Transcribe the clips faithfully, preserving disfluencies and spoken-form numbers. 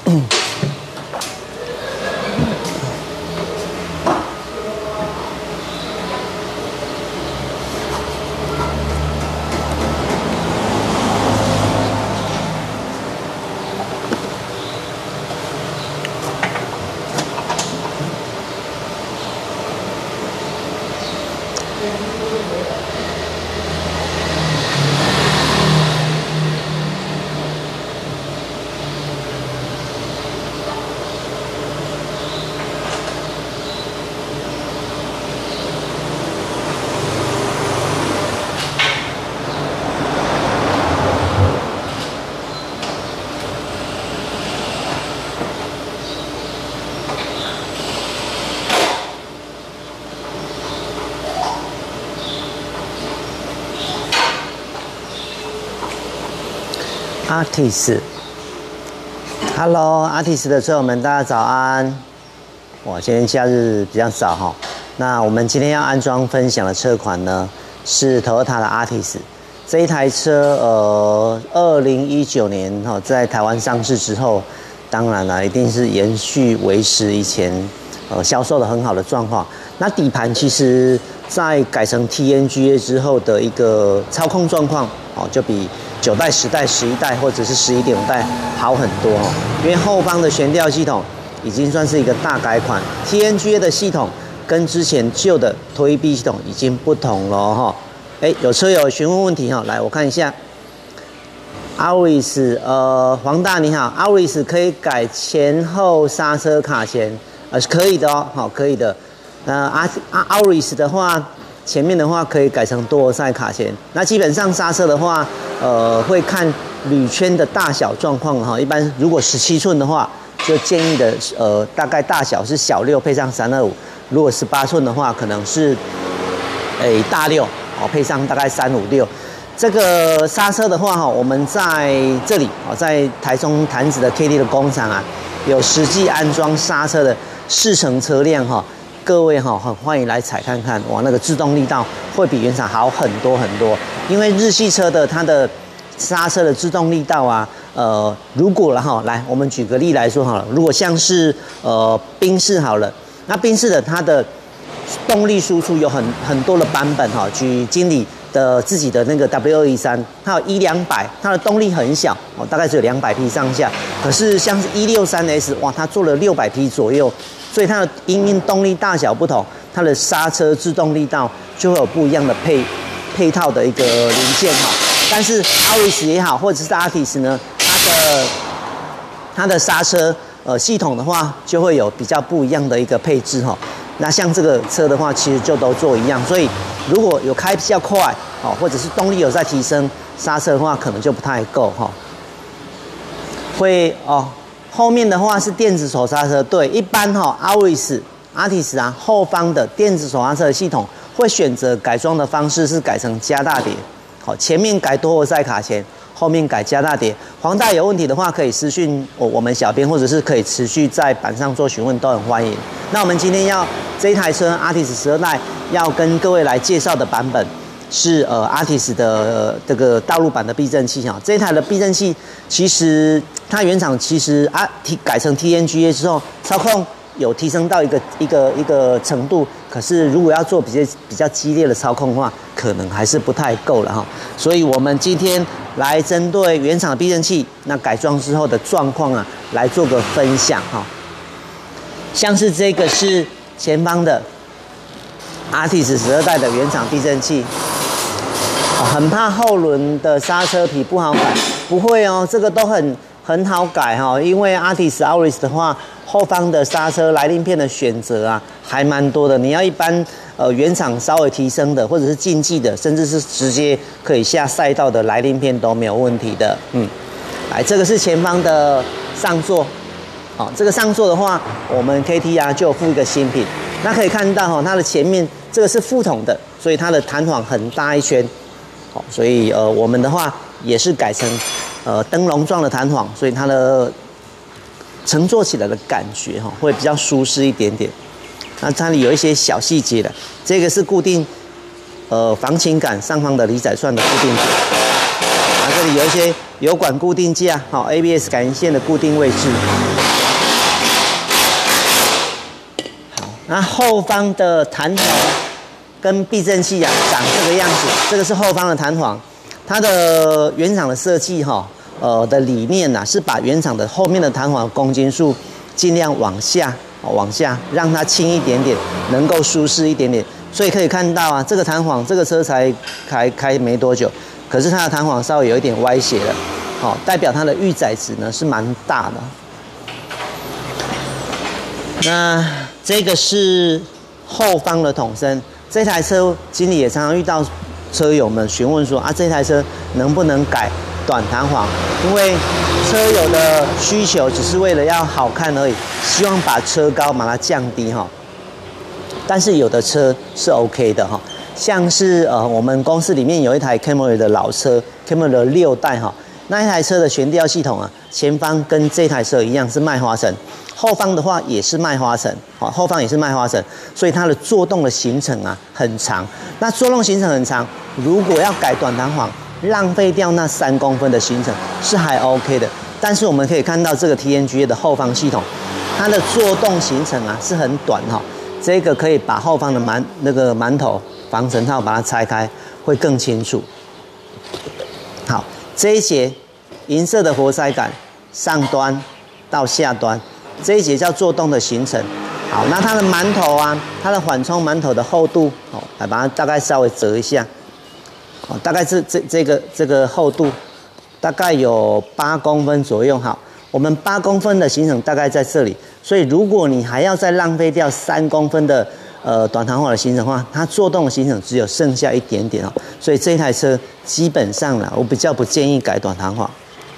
Artis，Hello Artis 的车友们，大家早安。哇，今天假日比较早哈。那我们今天要安装分享的车款呢，是 Toyota 的 Artis。这一台车，呃，二零一九年哈在台湾上市之后，当然了，一定是延续维持以前呃销售的很好的状况。那底盘其实在改成 T N G A 之后的一个操控状况，哦，就比九代、十代、十一代或者是十一点五代好很多哦，因为后方的悬吊系统已经算是一个大改款 ，T N G A 的系统跟之前旧的推臂系统已经不同了哈。哎，有车友询问问题哈，来我看一下。Auris， 呃，黄大你好 ，Auris 可以改前后刹车卡钳，呃，是可以的哦，好，可以的。呃，阿阿 Auris 的话。前面的话可以改成多活塞卡钳，那基本上刹车的话，呃，会看铝圈的大小状况哈。一般如果十七寸的话，就建议的呃大概大小是小六配上三二五；如果十八寸的话，可能是诶大六哦配上大概三五六。这个刹车的话哈，我们在这里哦，在台中潭子的 K D 的工厂啊，有实际安装刹车的试乘车辆哈。各位哈，很欢迎来踩看看，哇，那个制动力道会比原厂好很多很多。因为日系车的它的刹车的制动力道啊，呃，如果了哈，来，我们举个例来说好了，如果像是呃宾士好了，那宾士的它的动力输出有很很多的版本哈，举经理的自己的那个 W 二一三，它有一两百，它的动力很小哦，大概只有两百匹上下。可是像是一六三 S， 哇，它做了六百匹左右。所以它的因应动力大小不同，它的刹车制动力道就会有不一样的配配套的一个零件哈。但是 Auris 也好，或者是 Artis 呢，它的它的刹车呃系统的话，就会有比较不一样的一个配置哈。那像这个车的话，其实就都做一样。所以如果有开比较快哦，或者是动力有在提升，刹车的话可能就不太够哈。会哦。后面的话是电子手刹车，对，一般哈、哦、Auris、Artis 啊，后方的电子手刹车系统会选择改装的方式是改成加大碟，好，前面改多活塞卡钳，后面改加大碟。黄大有问题的话，可以私讯我我们小编，或者是可以持续在板上做询问，都很欢迎。那我们今天要这一台车 Artis 十二代要跟各位来介绍的版本。是呃 Artis 的、呃、这个大陆版的避震器哈，这一台的避震器其实它原厂其实啊改成 T N G A 之后，操控有提升到一个一个一个程度，可是如果要做比较比较激烈的操控的话，可能还是不太够了哈。所以我们今天来针对原厂的避震器那改装之后的状况啊，来做个分享哈。像是这个是前方的 Artis 十二代的原厂避震器。很怕后轮的刹车皮不好改，不会哦，这个都很很好改哈、哦。因为 Artis Auris 的话，后方的刹车来令片的选择啊，还蛮多的。你要一般呃原厂稍微提升的，或者是竞技的，甚至是直接可以下赛道的来令片都没有问题的。嗯，来，这个是前方的上座，好、哦，这个上座的话，我们 K T 啊就有附一个新品，那可以看到哈、哦，它的前面这个是副筒的，所以它的弹簧很大一圈。所以呃，我们的话也是改成呃灯笼状的弹簧，所以它的乘坐起来的感觉哈会比较舒适一点点。那它里有一些小细节的，这个是固定呃防倾杆上方的离载栓的固定点，啊，这里有一些油管固定架，好 A B S 感应线的固定位置。好，那后方的弹簧跟避震器啊长这个样子，这个是后方的弹簧，它的原厂的设计哈，呃的理念呐、啊、是把原厂的后面的弹簧公斤数尽量往下。往下让它轻一点点，能够舒适一点点。所以可以看到啊，这个弹簧，这个车才开开没多久，可是它的弹簧稍微有一点歪斜了，好、哦，代表它的预载值呢是蛮大的。那这个是后方的筒身，这台车经理也常常遇到车友们询问说啊，这台车能不能改短弹簧？因为车友的需求只是为了要好看而已，希望把车高把它降低哈。但是有的车是 OK 的哈，像是呃我们公司里面有一台 Camry 的老车 ，Camry 的六代哈，那一台车的悬吊系统啊，前方跟这台车一样是麦花臣，后方的话也是麦花臣，好，后方也是麦花臣，所以它的作动的行程啊很长。那作动行程很长，如果要改短弹簧，浪费掉那三公分的行程是还 OK 的，但是我们可以看到这个 T N G A 的后方系统，它的作动行程啊是很短哈，这个可以把后方的馒那个馒头防尘套把它拆开，会更清楚。好，这一节银色的活塞杆上端到下端，这一节叫作动的行程。好，那它的馒头啊，它的缓冲馒头的厚度，哦，来把它大概稍微折一下。哦，大概是这这个这个厚度，大概有八公分左右。好，我们八公分的行程大概在这里，所以如果你还要再浪费掉三公分的呃短弹簧的行程的话，它作动的行程只有剩下一点点哦。所以这一台车基本上啦，我比较不建议改短弹簧。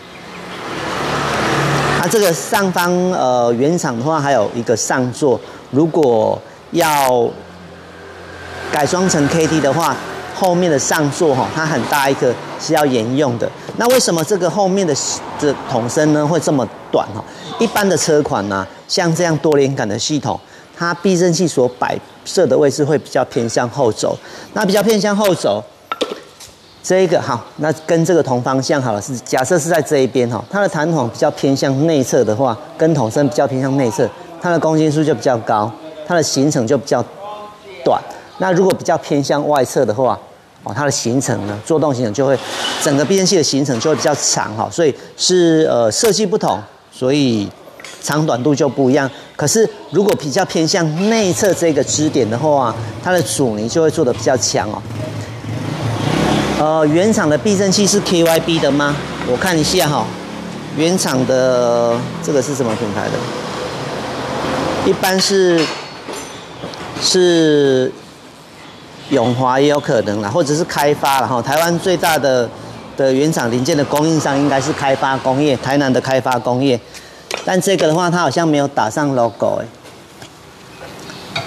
它这个上方呃原厂的话还有一个上座，如果要改装成 K T 的话。后面的上座哈，它很大一个是要沿用的。那为什么这个后面的这筒身呢会这么短哈？一般的车款呢、啊，像这样多连杆的系统，它避震器所摆设的位置会比较偏向后轴。那比较偏向后轴，这一个好，那跟这个同方向好了，是假设是在这一边哈，它的弹簧比较偏向内侧的话，跟筒身比较偏向内侧，它的公斤数就比较高，它的行程就比较短。那如果比较偏向外侧的话，哦，它的行程呢，作动行程就会整个避震器的行程就会比较长哈，所以是呃设计不同，所以长短度就不一样。可是如果比较偏向内侧这个支点的话，它的阻尼就会做得比较强哦。呃，原厂的避震器是 K Y B 的吗？我看一下哈、哦，原厂的这个是什么品牌的？一般是是。永华也有可能啦，或者是开发啦哈。台湾最大的的原厂零件的供应商应该是开发工业，台南的开发工业。但这个的话，它好像没有打上 logo 哎。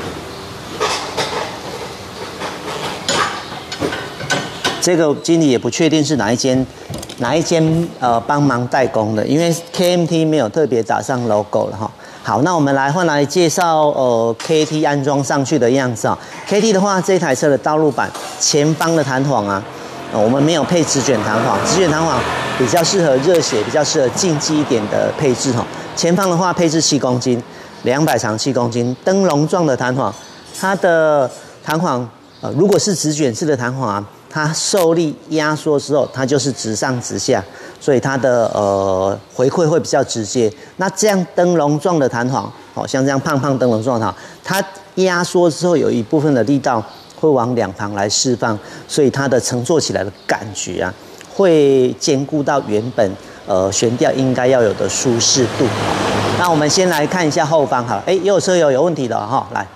这个经理也不确定是哪一间哪一间呃帮忙代工的，因为 K M T 没有特别打上 logo 了哈。好，那我们来换来介绍呃 K T 安装上去的样子啊、哦。K T 的话，这台车的道路板前方的弹簧啊，呃、我们没有配直卷弹簧，直卷弹簧比较适合热血，比较适合竞技一点的配置哈、哦。前方的话配置七公斤，两百长七公斤，灯笼状的弹簧，它的弹簧呃如果是直卷式的弹簧啊，它受力压缩之后，它就是直上直下。所以它的呃回馈会比较直接。那这样灯笼状的弹簧，好像这样胖胖灯笼状的弹簧，它压缩之后有一部分的力道会往两旁来释放，所以它的乘坐起来的感觉啊，会兼顾到原本呃悬吊应该要有的舒适度。那我们先来看一下后方好了，哎，也有车友有问题的哈，来，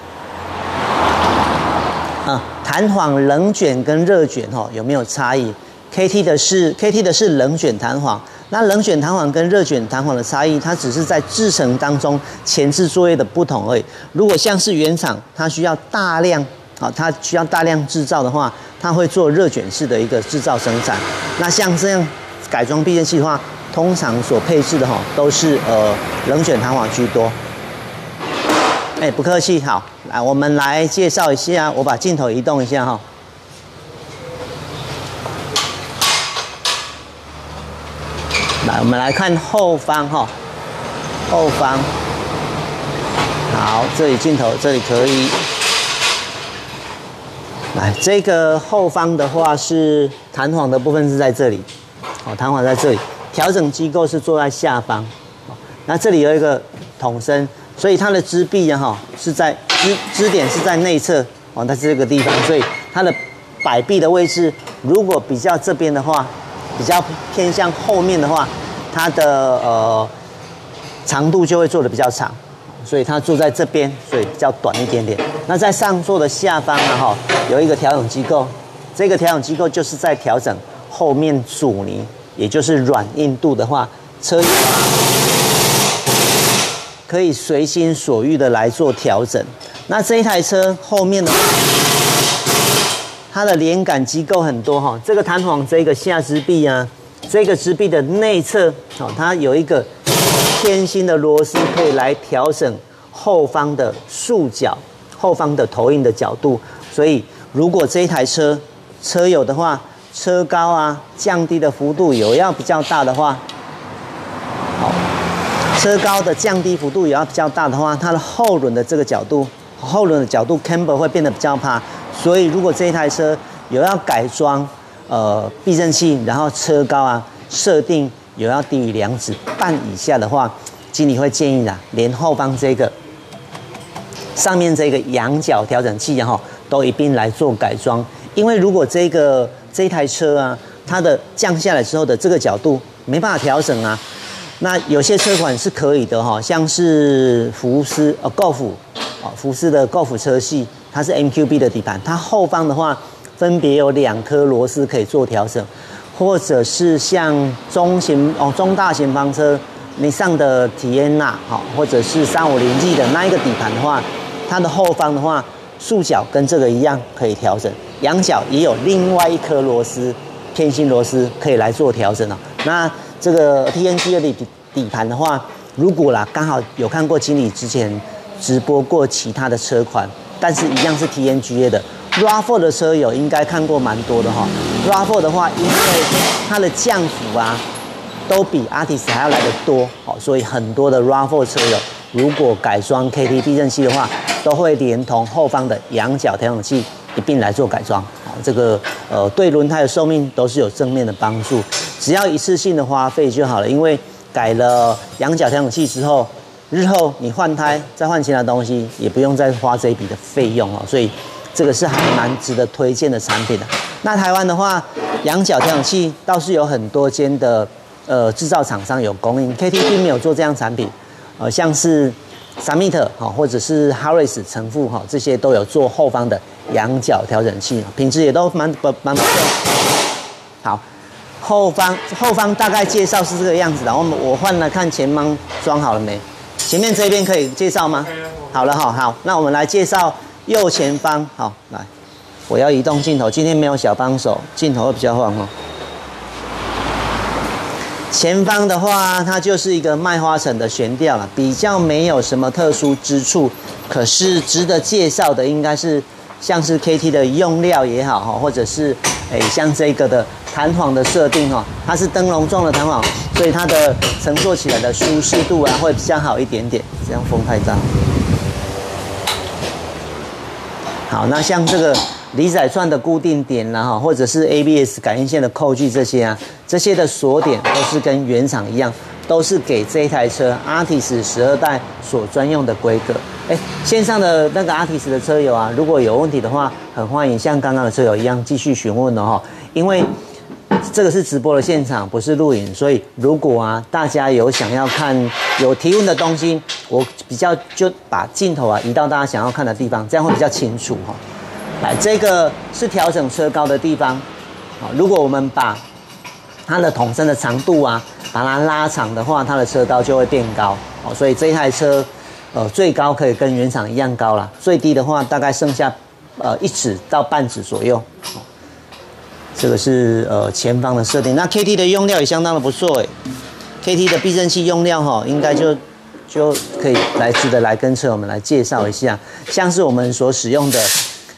啊，弹簧冷卷跟热卷哈有没有差异？K T 的是 K T 的是冷卷弹簧，那冷卷弹簧跟热卷弹簧的差异，它只是在制程当中前置作业的不同而已。如果像是原厂，它需要大量啊，它需要大量制造的话，它会做热卷式的一个制造生产。那像这样改装避震器的话，通常所配置的哈都是呃冷卷弹簧居多。哎，不客气，好，来我们来介绍一下，我把镜头移动一下哈。 来，我们来看后方哈，后方。好，这里镜头这里可以。来，这个后方的话是弹簧的部分是在这里，好，弹簧在这里，调整机构是坐在下方。那这里有一个筒身，所以它的支臂啊哈是在支支点是在内侧哦，它是这个地方，所以它的摆臂的位置，如果比较这边的话，比较偏向后面的话，它的呃长度就会做的比较长，所以它坐在这边，所以比较短一点点。那在上座的下方啊哈有一个调整机构，这个调整机构就是在调整后面阻尼，也就是软硬度的话，车友啊可以随心所欲的来做调整。那这一台车后面的话，它的连杆机构很多哈，这个弹簧这个下支臂啊，这个支臂的内侧哦，它有一个偏心的螺丝，可以来调整后方的束角、后方的投影的角度。所以如果这一台车车友的话，车高啊降低的幅度有要比较大的话，好，车高的降低幅度也要比较大的话，它的后轮的这个角度，后轮的角度 camber 会变得比较趴。所以如果这一台车有要改装呃避震器，然后车高啊设定有要低于两指半以下的话，经理会建议啦，连后方这个上面这个仰角调整器哈都一并来做改装。因为如果这个这一台车啊，它的降下来之后的这个角度没办法调整啊，那有些车款是可以的哈，像是福斯呃 Golf 哦，福斯的 Golf 车系，它是 M Q B 的底盘，它后方的话分别有两颗螺丝可以做调整，或者是像中型哦中大型房车，你上的体验纳好，或者是三五零 G 的那一个底盘的话，它的后方的话，束角跟这个一样可以调整，仰角也有另外一颗螺丝偏心螺丝可以来做调整哦。那这个 T N G 的底底盘的话，如果啦刚好有看过经理之前直播过其他的车款，但是一样是 T N G A 的 R A V 四 的车友应该看过蛮多的哈。R A V 四 的话，因为它的降幅啊都比 Artis 还要来得多，好，所以很多的 R A V 四 车友如果改装 K T 避震器的话，都会连同后方的仰角调整器一并来做改装。好，这个呃对轮胎的寿命都是有正面的帮助，只要一次性的花费就好了，因为改了仰角调整器之后，日后你换胎再换其他东西，也不用再花这一笔的费用哦，所以这个是还蛮值得推荐的产品的。那台湾的话，仰角调整器倒是有很多间的呃制造厂商有供应 ，K T 并没有做这样产品，呃像是 Summit 哈或者是 Harris 成富哈这些都有做后方的仰角调整器，品质也都蛮蛮不错。好。后方后方大概介绍是这个样子的，我们我换了看前方装好了没？前面这边可以介绍吗？好了哈，好，那我们来介绍右前方。好，来，我要移动镜头，今天没有小帮手，镜头会比较晃哦。前方的话，它就是一个麦花臣的悬吊了，比较没有什么特殊之处，可是值得介绍的应该是像是 K T 的用料也好哈，或者是诶像这个的弹簧的设定哈，它是灯笼状的弹簧，所以它的乘坐起来的舒适度啊会比较好一点点。这样风太大。好，那像这个离载串的固定点啦哈，或者是 A B S 感应线的扣具这些啊，这些的锁点都是跟原厂一样，都是给这一台车 Artis 十二代所专用的规格。哎，线上的那个 Artis 的车友啊，如果有问题的话，很欢迎像刚刚的车友一样继续询问哦哈，因为这个是直播的现场，不是录影，所以如果啊大家有想要看有提问的东西，我比较就把镜头啊移到大家想要看的地方，这样会比较清楚哈。来，这个是调整车高的地方，好，如果我们把它的筒身的长度啊把它拉长的话，它的车高就会变高，好，所以这一台车呃最高可以跟原厂一样高啦，最低的话大概剩下呃一指到半指左右。这个是呃前方的设定，那 K T 的用料也相当的不错哎 ，K T 的避震器用料哈，应该就就可以来值得来跟车友们来介绍一下，像是我们所使用的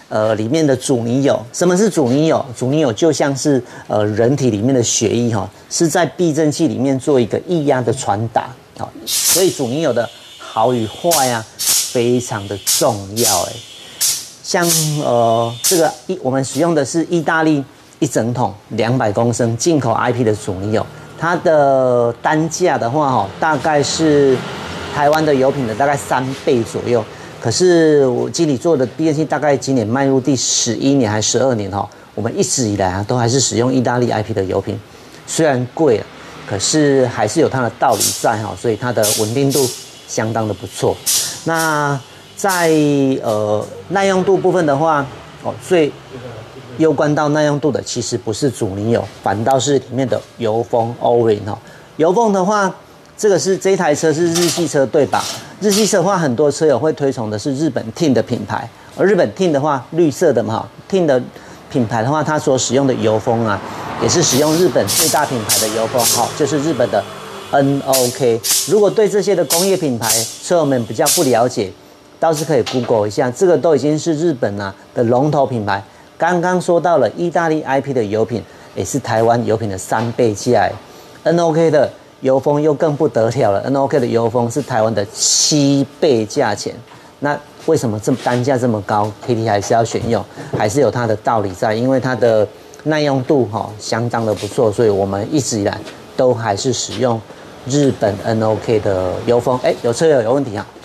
呃里面的主尼友。什么是主尼友？主尼友就像是呃人体里面的血液哈、哦，是在避震器里面做一个液压的传达。好、哦，所以主尼友的好与坏啊，非常的重要哎。像呃这个一我们使用的是意大利一整桶两百公升进口 I P 的主尼友，它的单价的话哦，大概是台湾的油品的大概三倍左右。可是我经理做的避震器大概今年迈入第十一年还是十二年哈，我们一直以来啊都还是使用意大利 I P 的油品，虽然贵了，可是还是有它的道理在哈，所以它的稳定度相当的不错。那在呃耐用度部分的话，哦，最攸关到耐用度的其实不是主尼友，反倒是里面的油封 O-ring 哦。油封的话，这个是这一台车是日系车对吧？日系车的话，很多车友会推崇的是日本 T I N 的品牌，而日本 T I N 的话，绿色的嘛 ，T I N 的品牌的话，它所使用的油封啊，也是使用日本最大品牌的油封，好，就是日本的 N O K。如果对这些的工业品牌车友们比较不了解，倒是可以 Google 一下，这个都已经是日本啊的龙头品牌。刚刚说到了意大利 I P 的油品，也是台湾油品的三倍价 ，N O K 的油封又更不得了了 ，N O K 的油封是台湾的七倍价钱。那为什么这单价这么高 ？K T 还是要选用，还是有它的道理在，因为它的耐用度哈、哦、相当的不错，所以我们一直以来都还是使用日本 N O K 的油封。哎，有车友有问题啊？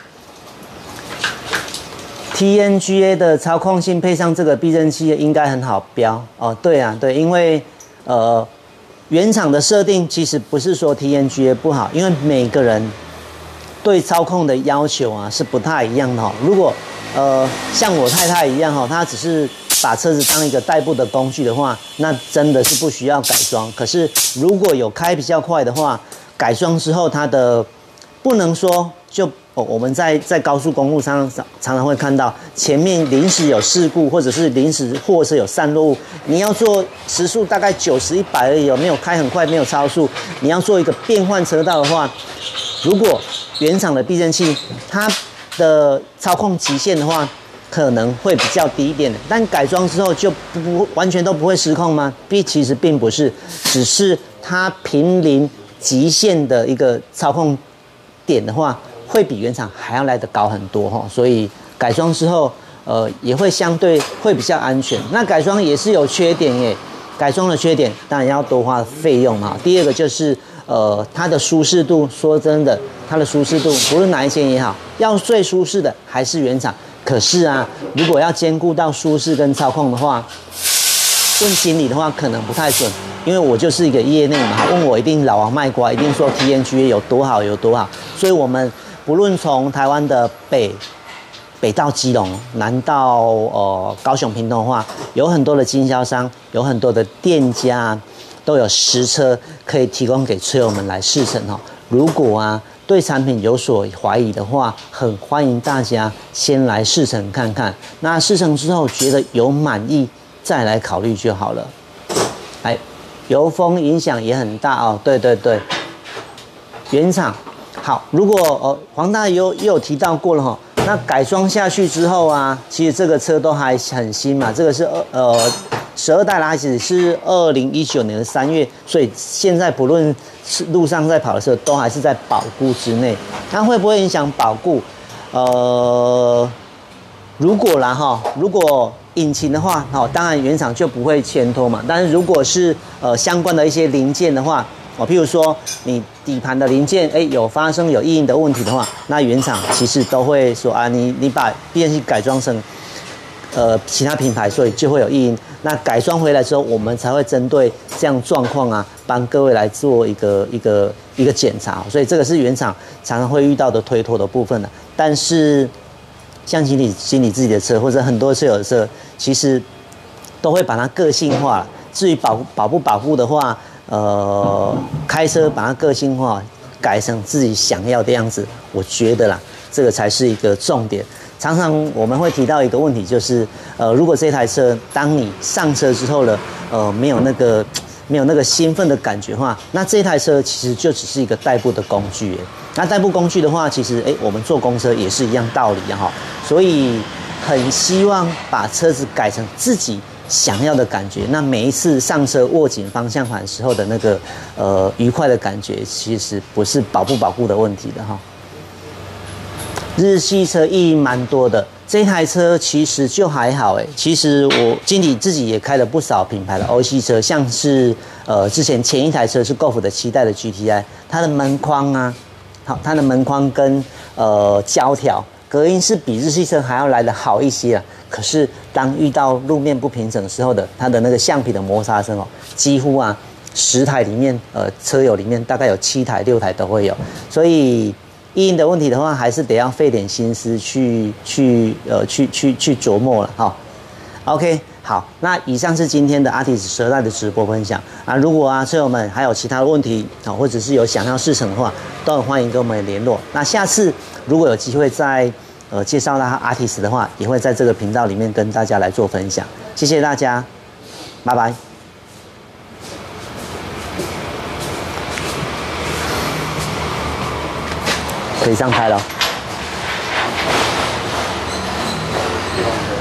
T N G A 的操控性配上这个避震器应该很好标哦。对啊，对，因为呃原厂的设定其实不是说 T N G A 不好，因为每个人对操控的要求啊是不太一样的哈、哦。如果呃像我太太一样哈、哦，她只是把车子当一个代步的工具的话，那真的是不需要改装。可是如果有开比较快的话，改装之后它的不能说就。 哦，我们在在高速公路上常常常会看到前面临时有事故，或者是临时货车有散落物，你要做时速大概九十、一百而已，没有开很快，没有超速，你要做一个变换车道的话，如果原厂的避震器它的操控极限的话，可能会比较低一点，但改装之后就不完全都不会失控吗？并其实并不是，只是它濒临极限的一个操控点的话。 会比原厂还要来得高很多哈，所以改装之后，呃，也会相对会比较安全。那改装也是有缺点耶，改装的缺点当然要多花费用嘛。第二个就是呃，它的舒适度，说真的，它的舒适度不论哪一间也好，要最舒适的还是原厂。可是啊，如果要兼顾到舒适跟操控的话，问经理的话可能不太准。 因为我就是一个业内嘛，问我一定老王卖瓜，一定说 T N G A 有多好有多好，所以我们不论从台湾的北北到基隆，南到呃高雄屏东的话，有很多的经销商，有很多的店家都有实车可以提供给车友们来试乘哈。如果啊对产品有所怀疑的话，很欢迎大家先来试乘看看。那试乘之后觉得有满意，再来考虑就好了。来。 油封影响也很大哦，对对对，原厂好。如果呃黄大有也有提到过了哈、哦，那改装下去之后啊，其实这个车都还很新嘛，这个是二呃十二代啦，只是二零一九年的三月，所以现在不论是路上在跑的车，都还是在保固之内。那会不会影响保固？呃，如果啦哈，如果 引擎的话，好，当然原厂就不会牵拖嘛。但是如果是呃相关的一些零件的话，哦，譬如说你底盘的零件，哎，有发生有异音的问题的话，那原厂其实都会说啊，你你把避震器改装成呃其他品牌，所以就会有异音。那改装回来之后，我们才会针对这样状况啊，帮各位来做一个一个一个检查。所以这个是原厂常常会遇到的推脱的部分的，但是。 像经理经理自己的车，或者很多车友的车，其实都会把它个性化。至于保保不保护的话，呃，开车把它个性化，改成自己想要的样子，我觉得啦，这个才是一个重点。常常我们会提到一个问题，就是呃，如果这台车当你上车之后呢，呃，没有那个没有那个兴奋的感觉的话，那这台车其实就只是一个代步的工具。那代步工具的话，其实哎，我们坐公车也是一样道理哈。所以很希望把车子改成自己想要的感觉。那每一次上车握紧方向盘时候的那个呃愉快的感觉，其实不是保不保固的问题的哈。日系车意义蛮多的，这台车其实就还好哎。其实我经理自己也开了不少品牌的欧系车，像是呃之前前一台车是 Golf 的七代的 G T I， 它的门框啊，好，它的门框跟呃胶条隔音是比日系车还要来得好一些啊。可是当遇到路面不平整时候的，它的那个橡皮的摩擦声哦，几乎啊十台里面呃车友里面大概有七台六台都会有，所以。异音的问题的话，还是得要费点心思去去呃去去去琢磨了哈。OK， 好，那以上是今天的 ARTIS 十二代的直播分享啊。如果啊车友们还有其他的问题啊，或者是有想要试乘的话，都很欢迎跟我们联络。那下次如果有机会再呃介绍到 ARTIS 的话，也会在这个频道里面跟大家来做分享。谢谢大家，拜拜。可以上拍了。